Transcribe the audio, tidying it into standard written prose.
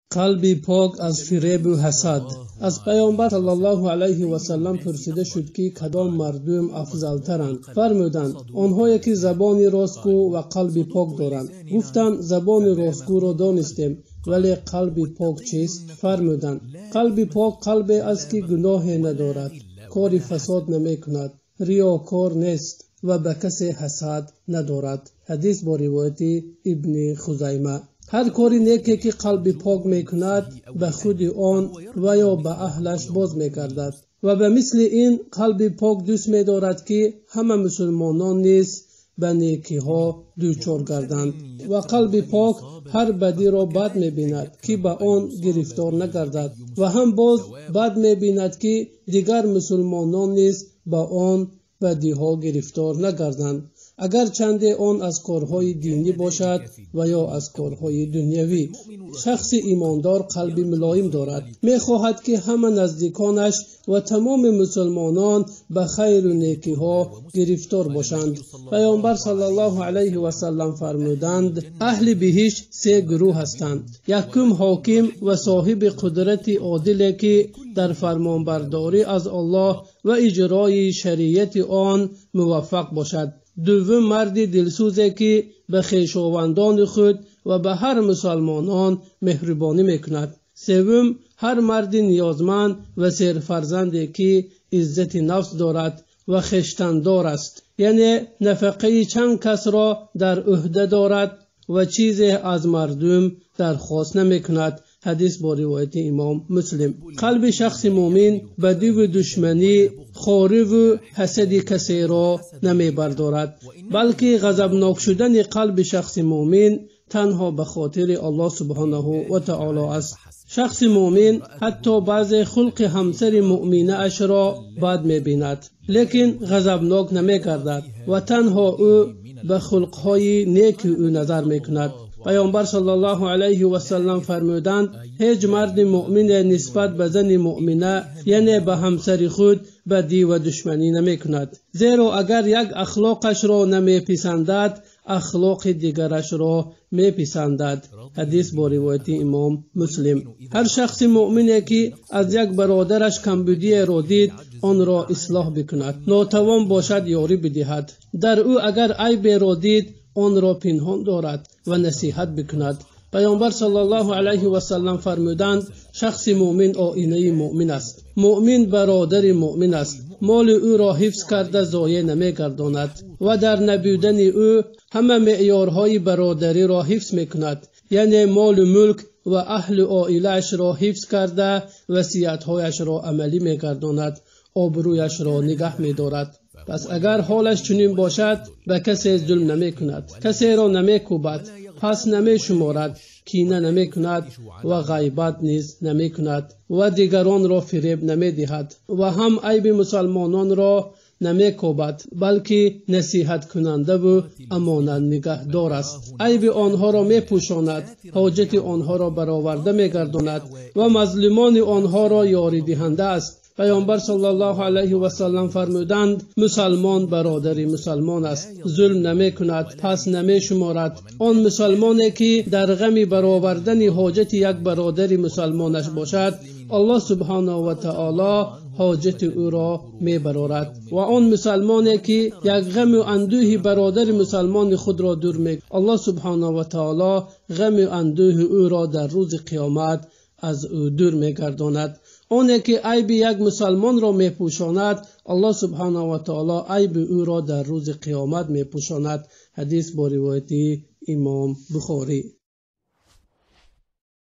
قلبی پاک از فریب و حسد. از پیامبر صلی الله علیه و سلم پرسیده شد که کدام مردم افضل‌ترند؟ فرمودند آنهایی که زبان راستگو و قلبی پاک دارند. گفتند زبان راستگو را دانستیم، ولی قلبی پاک چیست؟ فرمودند قلبی پاک قلبی است که گناه ندارد، کار فساد نمی کند، ریاکار نیست و به کسی حسد ندارد. حدیث با روایت ابن خزیمه. هر کاری نیکی که قلب پاک میکند به خود آن و یا به اهلش باز میگردد و به مثل این قلب پاک دوست می‌دارد که همه مسلمانان نیز به نیکی ها دچار گردند و قلب پاک هر بدی را بد می‌بیند که به آن گرفتار نگردد و هم باز بد می‌بیند که دیگر مسلمانان نیز به آن بدی ها گرفتار نگردند، اگر چنده آن از کارهای دینی باشد و یا از کارهای دنیوی. شخص ایماندار قلبی ملایم دارد، می‌خواهد که همه نزدیکانش و تمام مسلمانان به خیر و نیکی ها گرفتار باشند. پیامبر صلی الله علیه و سلم فرمودند اهل بهشت سه گروه هستند. یکم حاکم و صاحب قدرت عادلی که در فرمانبرداری از الله و اجرای شریعت آن موفق باشد. دوم مرد دلسوزی که به خویشاوندان خود و به هر مسلمانان مهربانی میکند. سوم هر مرد نیازمند و سرفرزندی که عزت نفس دارد و خویشتندار است، یعنی نفقه چند کس را در عهده دارد و چیزی از مردم درخواست نمیکند. حدیث با روایت امام مسلم. قلب شخص مومن بدی و دشمنی، خواری و حسد کسی را نمی بردارد، بلکه غضبناک شدن قلب شخص مومن تنها به خاطر الله سبحانه و تعالی است. شخص مومن حتی بعض خلق همسر مؤمنه اش را بد می بیند، لیکن غضبناک نمی گردد و تنها او به خلقهای نیک او نظر می کند. پیامبر صلی الله علیه و سلم فرمودند هیچ مرد مؤمن نسبت به زن مؤمنه یعنی به همسر خود بدی و دشمنی نمی کند، زیرا اگر یک اخلاقش را نمی پسندد اخلاق دیگرش را می پسندد. حدیث با روایت امام مسلم. هر شخص مؤمنی که از یک برادرش کمبودی را دید آن را اصلاح بکند، ناتوان باشد یاری بدهد، در او اگر عیب را دید آن را پنهان دارد و نصیحت بکند. پیامبر صلی الله علیه و سلم فرمودند شخص مؤمن آینه مؤمن است. مؤمن برادر مؤمن است، مال او را حفظ کرده ضایع نمی‌گرداند و در نبودن او همه معیارهای برادری را حفظ می‌کند، یعنی مال و ملک و اهل عائله اش را حفظ کرده وصیت‌هایش را عملی می‌گرداند، آبرویش را نگه می‌دارد. پس اگر حالش چنین باشد به کسی ظلم نمی کند، کسی را نمی کوبد، پس نمی شمارد، کینه نمی کند و غیبت نیز نمی کند و دیگران را فریب نمی دهد و هم عیب مسلمانان را نمی کوبد، بلکه نصیحت کننده و امانت نگهدار است. عیب آنها را می پوشاند، حاجت آنها را برآورده می گرداند و مظلومان آنها را یاری دهنده است. پیامبر صلی الله علیه و سلم فرمودند مسلمان برادر مسلمان است، ظلم نمی کند، پس نمی شمارد. آن مسلمانی که در غم برآوردن حاجت یک برادر مسلمانش باشد الله سبحانه و تعالی حاجت او را می برآورد و آن مسلمانی که یک غم و اندوه برادر مسلمان خود را دور می الله سبحانه و تعالی غم و اندوه او را در روز قیامت از او دور می گرداند. آنی که عیب یک مسلمان را می پوشاند الله سبحانه و تعالی عیب او را در روز قیامت می پوشاند. حدیث با روایت امام بخاری.